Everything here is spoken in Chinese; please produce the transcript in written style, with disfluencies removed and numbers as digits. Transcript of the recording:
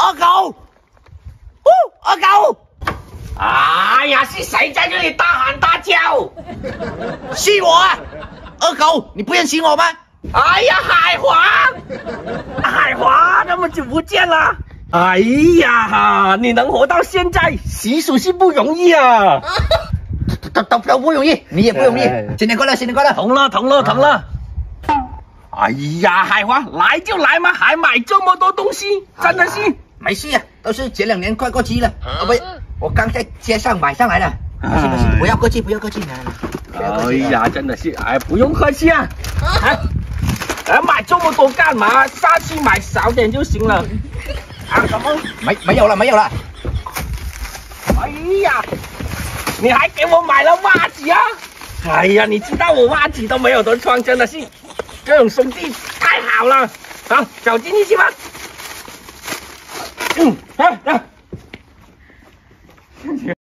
二狗，二狗。 哎呀，是谁在这里大喊大叫？ 是我啊，二狗，你不认识我吗？ 哎呀，海华，海华，那么久不见了。哎呀，你能活到现在，实属是不容易啊！ 都不容易，你也不容易。新年快乐，新年快乐！ 疼了！哎呀，海华，来就来嘛，还买这么多东西，真的是没事啊，都是前2年快过期了。不，我刚在街上买上来的。没事，不要客气，不要客气。 哎呀，真的是，哎，不用客气啊。买这么多干嘛？下次买少点就行了。啊，什么？ 没有了。 哎呀，你还给我买了袜子啊！哎呀，你知道我袜子都没有得穿，真的是，这种兄弟太好了。好，走进去吧。